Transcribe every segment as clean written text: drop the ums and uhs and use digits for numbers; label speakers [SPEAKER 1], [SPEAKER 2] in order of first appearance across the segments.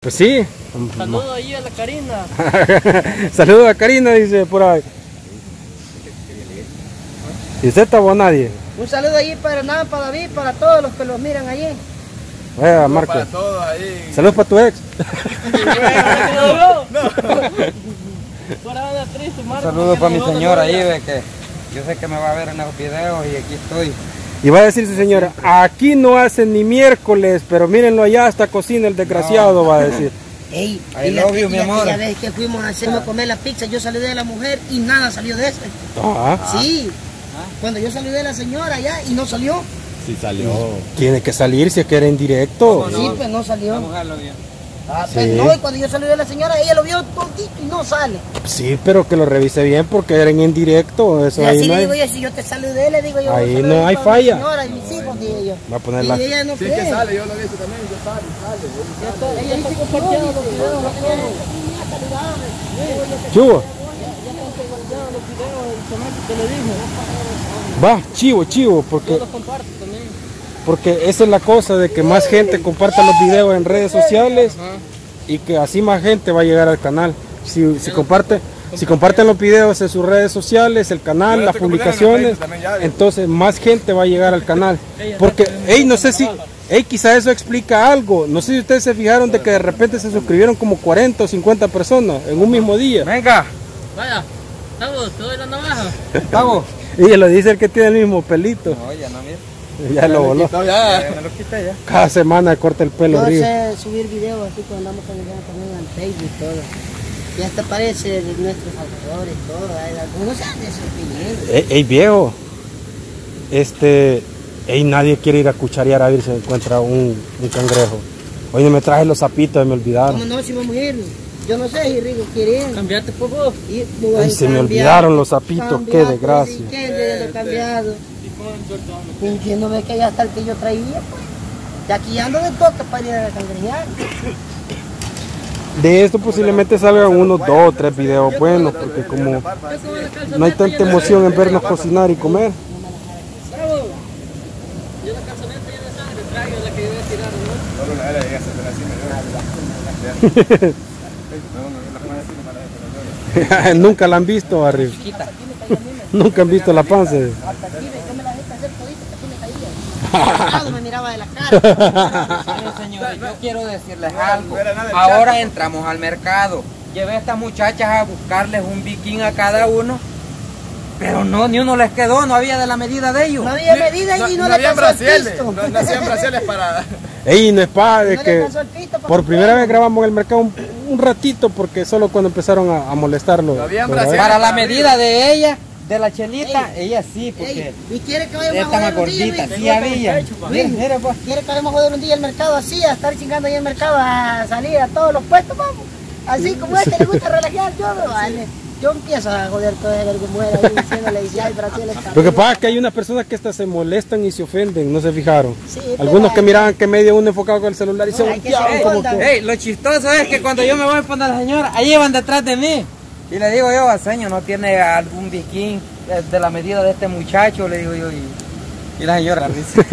[SPEAKER 1] Pues sí.
[SPEAKER 2] Saludos ahí a la Karina.
[SPEAKER 1] Saludos a Karina, dice por ahí. ¿Y usted está o nadie?
[SPEAKER 3] Un saludo ahí para nada, para David, para todos los que los miran allí.
[SPEAKER 1] Vaya, Marco.
[SPEAKER 4] Para todos ahí.
[SPEAKER 1] Saludos para tu ex.
[SPEAKER 5] Saludos para mi señora ahí, ve que yo sé que me va a ver en los videos y aquí estoy.
[SPEAKER 1] Y va a decir su señora, aquí no hacen ni miércoles, pero mírenlo allá, hasta cocina el desgraciado, va a decir.
[SPEAKER 3] Ey,
[SPEAKER 5] I love you, mi amor.
[SPEAKER 3] La vez que fuimos a hacerme comer la pizza, yo saludé a la mujer y nada salió de eso. Sí, cuando yo saludé a la señora allá y no salió.
[SPEAKER 4] Sí salió.
[SPEAKER 1] Tiene que salir si es que era en directo.
[SPEAKER 3] Sí, pues no salió.
[SPEAKER 5] La mujer lo vio.
[SPEAKER 3] Pues
[SPEAKER 1] Sí.
[SPEAKER 3] no, y cuando yo saludé a la señora, ella lo vio todito y no sale.
[SPEAKER 1] Sí, pero que lo revise bien porque eran en directo. Eso
[SPEAKER 3] Y
[SPEAKER 1] ahí
[SPEAKER 3] así
[SPEAKER 1] no
[SPEAKER 3] le digo
[SPEAKER 1] hay.
[SPEAKER 3] yo, si yo te saludé, le digo yo.
[SPEAKER 1] Ahí
[SPEAKER 3] saludé
[SPEAKER 1] no hay
[SPEAKER 3] con
[SPEAKER 1] falla.
[SPEAKER 3] Mi señora y mis hijos, dije yo.
[SPEAKER 1] Va a poner
[SPEAKER 3] Y
[SPEAKER 1] la...
[SPEAKER 3] ella no
[SPEAKER 4] Sí,
[SPEAKER 3] cree.
[SPEAKER 4] que sale, yo lo he visto también, que sale.
[SPEAKER 3] Ella está compartiendo los videos.
[SPEAKER 1] Chivo. Va, chivo, porque esa es la cosa de que más gente comparta los videos en redes sociales y que así más gente va a llegar al canal. Si comparten los videos en sus redes sociales, el canal, las publicaciones, entonces más gente va a llegar al canal. Porque, no sé si, quizá eso explica algo. No sé si ustedes se fijaron de que de repente se suscribieron como 40 o 50 personas en un mismo día.
[SPEAKER 5] Venga,
[SPEAKER 2] Vaya, Tavo, te doy la navaja.
[SPEAKER 5] Tavo.
[SPEAKER 1] Y lo dice el que tiene el mismo pelito.
[SPEAKER 5] No, ya no, mira.
[SPEAKER 1] Ya lo voló.
[SPEAKER 5] Ya me lo quité ya.
[SPEAKER 1] Cada semana corta el pelo
[SPEAKER 3] Yo
[SPEAKER 1] río.
[SPEAKER 3] sé subir videos así cuando andamos caminando también al Facebook y todo. Y hasta parece de nuestros alrededores y todo. Algunos sean de sus opiniones.
[SPEAKER 1] Viejo, nadie quiere ir a cucharear a ver si encuentra un cangrejo. Hoy no me traje los zapitos, me olvidaron.
[SPEAKER 3] ¿Cómo no, si vamos a ir? Yo no sé si Rico quiere ir.
[SPEAKER 2] Cambiate por vos.
[SPEAKER 1] Ay, se me olvidaron los zapitos, qué desgracia.
[SPEAKER 3] Sí, ¿qué lo cambiado? Y que no ve que ya está el que yo traía, pues. Y aquí ando de toque para ir a cangrejear.
[SPEAKER 1] De esto posiblemente salgan unos 2 o 3 videos buenos, porque como no hay tanta emoción en vernos cocinar y comer.
[SPEAKER 2] Bravo. Yo la calzoneta ya de sangre traigo la que yo voy a tirar, ¿no?
[SPEAKER 4] Solo la era llega a ser así,
[SPEAKER 1] Nunca la han visto arriba. Nunca han visto la panza.
[SPEAKER 3] Hasta aquí, yo me la dejé hacer todito, hasta aquí me caía. Me miraba de la cara.
[SPEAKER 5] Señores, yo quiero decirles algo. Ahora entramos al mercado. Llevé a estas muchachas a buscarles un bikini a cada uno. Pero no, ni uno les quedó, no había de la medida de ellos.
[SPEAKER 3] No había medida y no le
[SPEAKER 4] habían
[SPEAKER 3] alcanzó el
[SPEAKER 4] brasiles.
[SPEAKER 3] pisto.
[SPEAKER 4] No hacían brasiles para...
[SPEAKER 1] No es para de
[SPEAKER 3] No le
[SPEAKER 1] que
[SPEAKER 3] alcanzó el pisto para
[SPEAKER 1] por
[SPEAKER 3] su
[SPEAKER 1] primera
[SPEAKER 3] cuello.
[SPEAKER 1] vez grabamos en el mercado un ratito, porque solo cuando empezaron a molestarlo.
[SPEAKER 4] No habían
[SPEAKER 1] Pero,
[SPEAKER 4] brasiles.
[SPEAKER 5] Para la medida de ella, de la chelita, ella sí, porque
[SPEAKER 3] Ey, ¿y quiere que vayamos
[SPEAKER 5] esta
[SPEAKER 3] a
[SPEAKER 5] más
[SPEAKER 3] joder un día?
[SPEAKER 5] gordita,
[SPEAKER 3] Luis?
[SPEAKER 5] sí había. Mira, mira, pues.
[SPEAKER 3] ¿Quiere que vayamos a joder un día el mercado así, a estar chingando ahí en el mercado, a salir a todos los puestos, vamos? Así como le gusta relajar, yo empiezo a joder todo el que muera ahí diciéndole, y hay brasiles.
[SPEAKER 1] Lo que pasa es que hay unas personas que hasta se molestan y se ofenden, no se fijaron.
[SPEAKER 3] Sí,
[SPEAKER 1] Algunos
[SPEAKER 3] pero-
[SPEAKER 1] que miraban que medio uno enfocado con el celular y se
[SPEAKER 3] Hay que
[SPEAKER 1] volteaban
[SPEAKER 3] ser
[SPEAKER 1] como
[SPEAKER 3] onda.
[SPEAKER 1] que...
[SPEAKER 5] Ey, lo chistoso es que cuando yo me voy a poner a la señora, ahí van detrás de mí. Y le digo yo, señor, ¿no tiene algún bikini de la medida de este muchacho? Le digo yo, y la señora risa.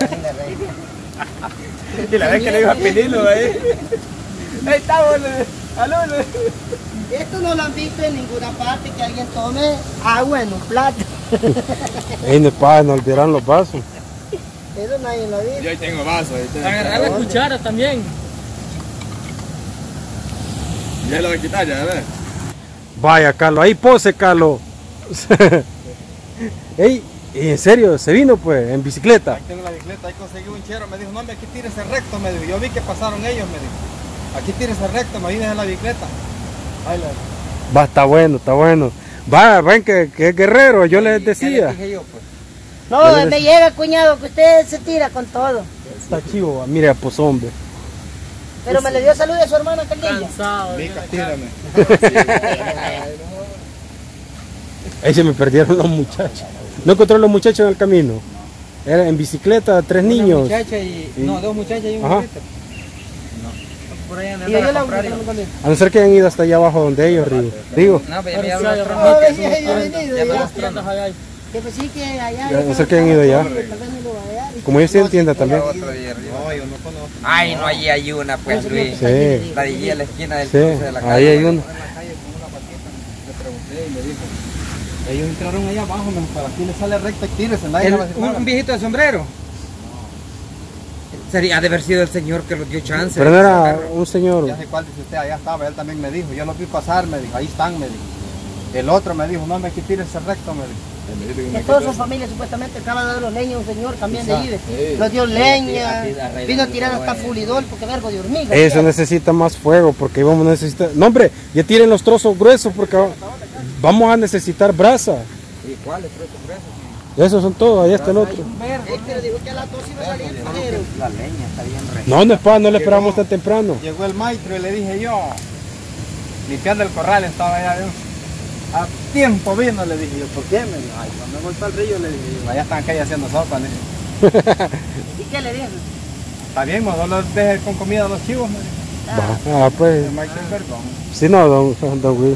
[SPEAKER 4] Y la vez que le digo a Pinilo ahí. Ahí estamos, alumno.
[SPEAKER 3] Esto no lo han visto en ninguna parte, que alguien tome agua en un plato.
[SPEAKER 1] Ey, no es para, no olvidaron los vasos.
[SPEAKER 3] Eso nadie lo ha visto.
[SPEAKER 4] Yo ahí tengo vaso. Ahí tengo.
[SPEAKER 2] Agarrar la cuchara también.
[SPEAKER 4] Ya lo voy a quitar, ya ves.
[SPEAKER 1] Vaya, Carlos, ahí pose, Carlos. Ey, en serio, se vino pues, en bicicleta.
[SPEAKER 5] Ahí tengo la bicicleta, ahí conseguí un chero, me dijo, no, aquí tírese recto, me dijo. Yo vi que pasaron ellos, me dijo. Aquí tírese recto, me vine en la bicicleta. Ahí la...
[SPEAKER 1] Va, está bueno. Va, ven que es guerrero, yo les
[SPEAKER 5] ¿Qué le
[SPEAKER 1] decía.
[SPEAKER 5] dije yo, pues?
[SPEAKER 3] No, me llega, cuñado, que usted se tira con todo.
[SPEAKER 1] Está chivo, va, mire, pues hombre.
[SPEAKER 3] Pero me le dio salud a su hermana Carlilla.
[SPEAKER 2] Cansado.
[SPEAKER 4] Mica, tírame.
[SPEAKER 1] Ahí se me perdieron los muchachos. No encontré los muchachos en el camino. Era en bicicleta, 3
[SPEAKER 5] Una
[SPEAKER 1] niños.
[SPEAKER 5] muchacha y... No, 2 muchachas y un
[SPEAKER 1] Ajá.
[SPEAKER 5] gordito. No. Por ahí
[SPEAKER 3] Y yo
[SPEAKER 5] andan a
[SPEAKER 3] la
[SPEAKER 5] comprar y...
[SPEAKER 1] A no ser que hayan ido hasta allá abajo donde ellos, Rigo.
[SPEAKER 5] No, pues ya me
[SPEAKER 2] Pero
[SPEAKER 5] hablo
[SPEAKER 2] sí,
[SPEAKER 5] otro.
[SPEAKER 3] No, ya he venido,
[SPEAKER 5] Ya me
[SPEAKER 3] ya.
[SPEAKER 5] mostrando.
[SPEAKER 3] Que pues sí que allá.
[SPEAKER 1] Ya, no sé qué han ido allá.
[SPEAKER 3] Tal vez me lo va a dar.
[SPEAKER 1] Como ellos tienen tienda también.
[SPEAKER 5] Otro día arriba.
[SPEAKER 4] No, yo no conozco.
[SPEAKER 5] Ay, no, allí hay una, pues, Luis.
[SPEAKER 1] Sí,
[SPEAKER 5] La de allí a la esquina del
[SPEAKER 1] sí,
[SPEAKER 5] cruce de la calle.
[SPEAKER 1] ahí hay uno.
[SPEAKER 4] Le pregunté y me dijo, ellos entraron allá abajo, me dijo, para aquí le sale recta y tírese, nadie le va a decir nada.
[SPEAKER 5] Un viejito de sombrero. Sería, ha de haber sido el señor que los dio chance.
[SPEAKER 1] Pero no era un señor.
[SPEAKER 4] Ya sé cuál dice usted, allá estaba, él también me dijo, yo los vi pasar, me dijo, ahí están, me dijo. El otro me dijo, no me que tírese recto, me dijo.
[SPEAKER 3] Que toda su familia supuestamente acaba de dar los leña a un señor también de ahí. Los dio leña, vino a tirar hasta fulidor porque vergo de hormiga.
[SPEAKER 1] Eso necesita más fuego porque vamos a necesitar. No, hombre, ya tiren los trozos gruesos porque vamos a necesitar brasa.
[SPEAKER 5] ¿Y cuáles trozos gruesos?
[SPEAKER 1] Esos son todos, allá está el otro.
[SPEAKER 3] Pero dijo que a las 2 iba a salir primero.
[SPEAKER 5] La leña está bien re.
[SPEAKER 1] No, no es para, no le esperamos tan temprano.
[SPEAKER 4] Llegó el maestro y le dije yo, limpiando el corral estaba allá yo. A tiempo vino, le dije yo, ¿por qué? Me dijo, ay, cuando voy para el río, le dije yo, allá están aquellas haciendo sopa, le dije.
[SPEAKER 3] ¿Y qué le dijo?
[SPEAKER 4] Está bien, no los deje con comida a los chivos, me dijo.
[SPEAKER 1] Ah, pues.
[SPEAKER 4] El maestro es perdón.
[SPEAKER 1] Sí, no, don Will.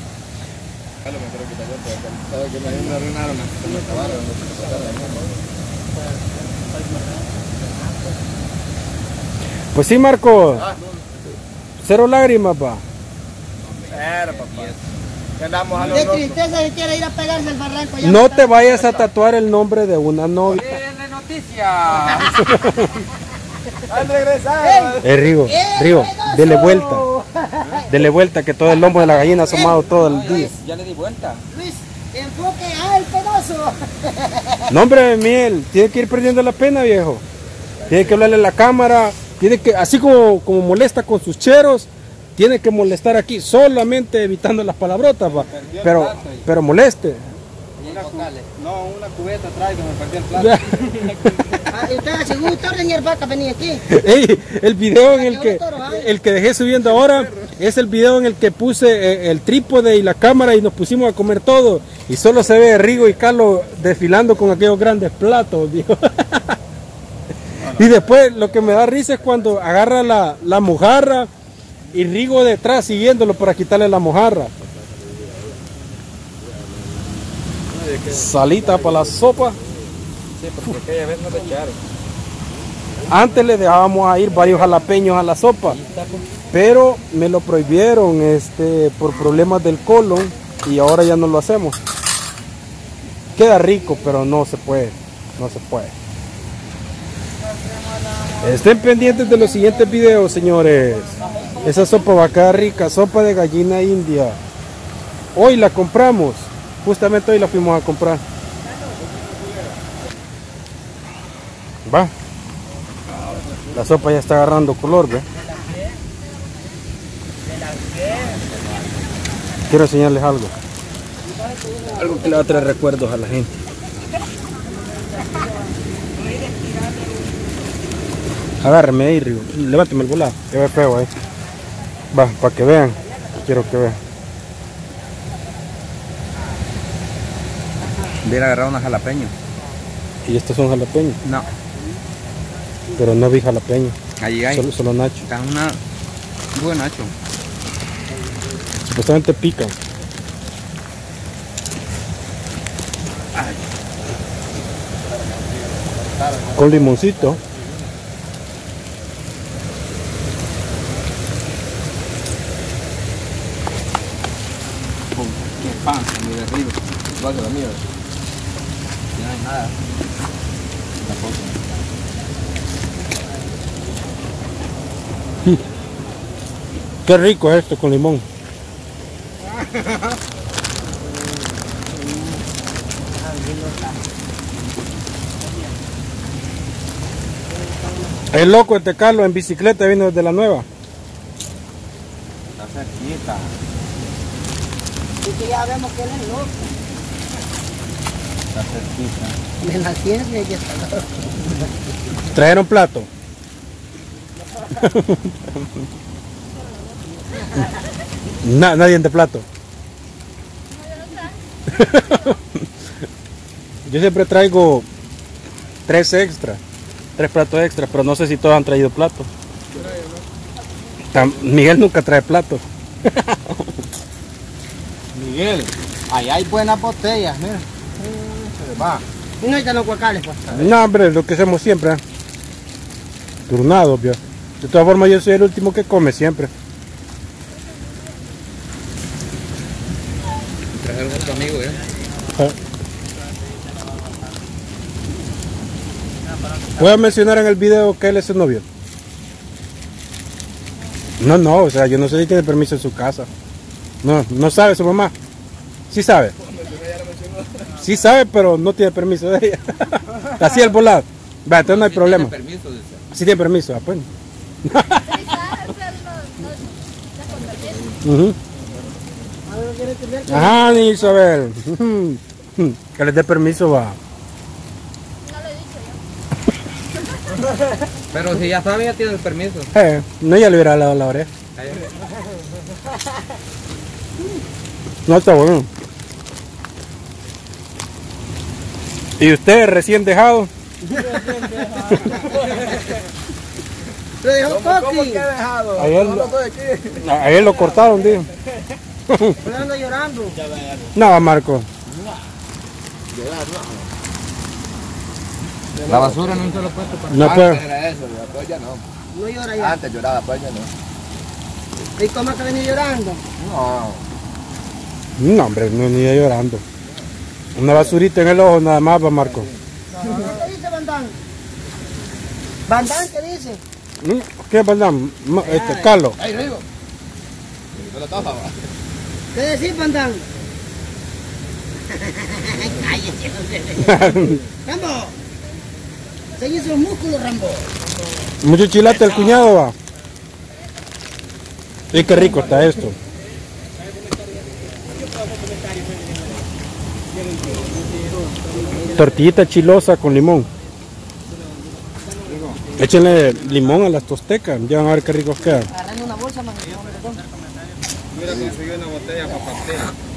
[SPEAKER 1] Pues sí, Marco. Cero lágrimas, pa.
[SPEAKER 4] Pero, papá. Que andamos a
[SPEAKER 3] De
[SPEAKER 4] los
[SPEAKER 3] tristeza se quiere ir a pegarse al barranco. allá
[SPEAKER 1] No
[SPEAKER 3] está.
[SPEAKER 1] te vayas a tatuar el nombre de una novia.
[SPEAKER 5] ¡Tiene noticia!
[SPEAKER 4] ¡Han regresado!
[SPEAKER 1] Rigo, dele vuelta. Dele vuelta que todo el lomo de la gallina ha asomado todo el día.
[SPEAKER 5] Ya le di vuelta.
[SPEAKER 3] Luis, enfoque al pedazo.
[SPEAKER 1] No, hombre, Miel, tiene que ir perdiendo la pena, viejo. Tiene que hablarle a la cámara. Tiene que, así como molesta con sus cheros, tiene que molestar aquí, solamente evitando las palabrotas, pa. Pero moleste.
[SPEAKER 4] No, una cubeta traigo, me perdí el plato.
[SPEAKER 3] Usted según usted ordeñar vaca venía aquí.
[SPEAKER 1] Ey, el video en el que dejé subiendo ahora es el video en el que puse el trípode y la cámara y nos pusimos a comer todo y solo se ve Rigo y Carlos desfilando con aquellos grandes platos, viejo. Y después lo que me da risa es cuando agarra la mojarra y Rigo detrás siguiéndolo para quitarle la mojarra. Salita para la sopa.
[SPEAKER 5] Sí, porque aquella vez no le echaron.
[SPEAKER 1] Antes le dejábamos a ir varios jalapeños a la sopa, pero me lo prohibieron por problemas del colon y ahora ya no lo hacemos. Queda rico, pero no se puede, no se puede. Estén pendientes de los siguientes videos, señores. Esa sopa va a quedar rica, sopa de gallina india. Hoy la compramos, justamente hoy la fuimos a comprar. Va. La sopa ya está agarrando color, ¿ve? Quiero enseñarles algo. Algo que le va a traer recuerdos a la gente. Agárreme ahí, Río. Levánteme el volado. Que ve feo ahí. Va, para que vean. Quiero que vean.
[SPEAKER 5] Hubiera agarrado una jalapeño.
[SPEAKER 1] Y estos son jalapeños.
[SPEAKER 5] No.
[SPEAKER 1] Pero no vi jalapeño.
[SPEAKER 5] Ahí hay.
[SPEAKER 1] Solo nacho.
[SPEAKER 5] Está una buen nacho.
[SPEAKER 1] Supuestamente pican. Con limoncito.
[SPEAKER 5] Qué pan, muy de arriba. Igual que la mía. No hay nada.
[SPEAKER 1] Qué rico es esto con limón. El loco este Carlos en bicicleta vino desde la nueva.
[SPEAKER 4] Está cerquita.
[SPEAKER 3] Y que ya vemos que él es loco.
[SPEAKER 4] Está cerquita.
[SPEAKER 3] De la ciencia y ya está loco.
[SPEAKER 1] ¿Trajeron plato? Nadie de plato. Yo siempre traigo 3 platos extra, pero no sé si todos han traído plato. Miguel nunca trae plato.
[SPEAKER 4] Miguel, ahí hay buenas botellas, mira. Se va.
[SPEAKER 3] Y no están los guacales, pues.
[SPEAKER 1] No, hombre, lo que hacemos siempre. turnados, ¿vio? De todas formas yo soy el último que come siempre.
[SPEAKER 5] Trajeron otro amigo, ¿eh?
[SPEAKER 1] Voy a mencionar en el video que él es su novio. No, o sea, yo no sé si tiene permiso en su casa. No sabe su mamá. Sí sabe. Sí sabe, pero no tiene permiso de ella. Así el volado. Va, entonces no hay problema.
[SPEAKER 5] Tiene permiso, dice.
[SPEAKER 1] Sí tiene permiso, pues. Ajá, ni Isabel. Que les dé permiso, va.
[SPEAKER 5] Pero si ya sabe, ya tiene el permiso.
[SPEAKER 1] No, ya le hubiera dado la oreja. No, está bueno. ¿Y usted recién dejado?
[SPEAKER 3] Lo dejó Coqui.
[SPEAKER 4] ¿Cómo que he dejado?
[SPEAKER 1] Ayer lo cortaron, dijo.
[SPEAKER 3] Pero ando llorando.
[SPEAKER 1] No, Marco.
[SPEAKER 5] La basura no se lo puesto para...
[SPEAKER 1] No puede.
[SPEAKER 4] Era eso, después ya no.
[SPEAKER 3] No llora ya.
[SPEAKER 4] Antes lloraba, pues ya no.
[SPEAKER 3] ¿Y cómo que venía llorando?
[SPEAKER 4] No.
[SPEAKER 1] No, hombre, no ni llorando. Una basurita en el ojo nada más, va, Marco.
[SPEAKER 3] ¿Qué dice Bandán? ¿Bandán qué dice?
[SPEAKER 1] ¿Qué es, Bandán? Carlos.
[SPEAKER 4] ¡Ay, Rigo! No la taja, va.
[SPEAKER 3] ¿Qué decís, Bandán? Rambo, seguí sus músculos, Rambo.
[SPEAKER 1] Mucho chilate el cuñado, va. Y qué rico está esto. Tortillita chilosa con limón. Échenle limón a las tostecas, ya van a ver qué ricos quedan.
[SPEAKER 3] Agarrando una bolsa, man.
[SPEAKER 4] Mira, conseguí una botella para pastel.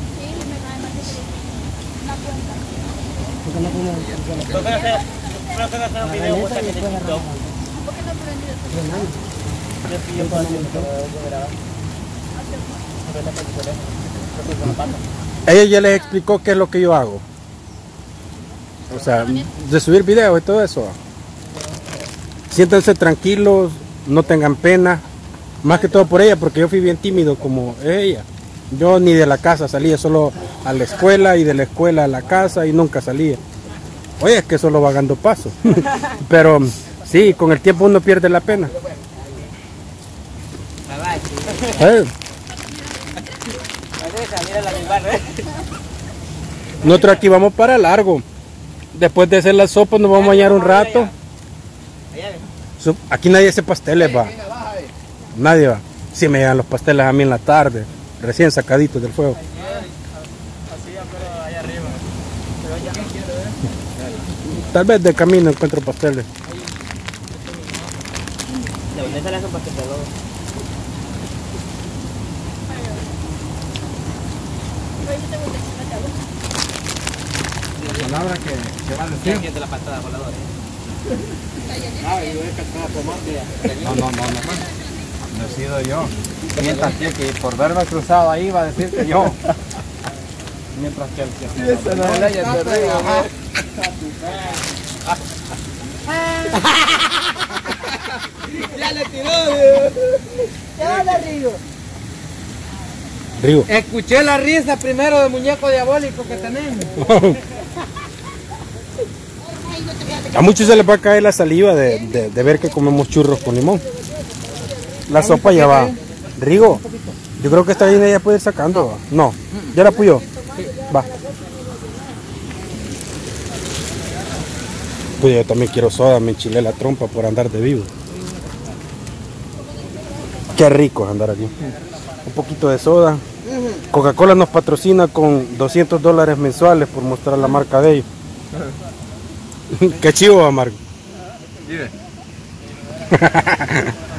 [SPEAKER 1] Ella ya les explicó qué es lo que yo hago. O sea, de subir videos y todo eso. Siéntense tranquilos, no tengan pena. Más que todo por ella, porque yo fui bien tímido como ella. Yo ni de la casa salía, solo a la escuela y de la escuela a la casa y nunca salía. Oye, es que solo vagando paso. Pero sí, con el tiempo uno pierde la pena. Nosotros aquí vamos para largo. Después de hacer la sopa nos vamos a bañar un rato. Aquí nadie hace pasteles, va. Nadie va. Sí me llegan los pasteles a mí en la tarde, recién sacaditos del fuego. Tal vez de camino encuentro pasteles.
[SPEAKER 2] ¿De dónde sale eso para que te lo...
[SPEAKER 4] La palabra que va a decir.
[SPEAKER 2] ¿Quién te la patada voladora?
[SPEAKER 4] No. No he sido yo. Mientras que por verme cruzado ahí va a decir que yo. Mientras que el que se no le haya perdido.
[SPEAKER 3] Ya le tiró. Ya le digo.
[SPEAKER 1] Rigo.
[SPEAKER 5] Escuché la risa primero del muñeco diabólico que tenemos.
[SPEAKER 1] A muchos se les va a caer la saliva de ver que comemos churros con limón. La sopa ya va. Rigo, yo creo que esta bien ella puede ir sacando. ¿Va? No, ya la apoyó. Va. Pues yo también quiero soda, me enchilé la trompa por andar de vivo. Qué rico es andar aquí. Un poquito de soda. Coca-Cola nos patrocina con $200 mensuales por mostrar la marca de ellos. Qué chivo, Marco.